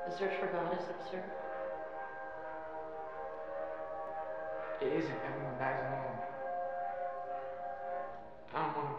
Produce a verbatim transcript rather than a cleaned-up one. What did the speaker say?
The search for God is absurd. It isn't. Everyone dies alone. I don't want to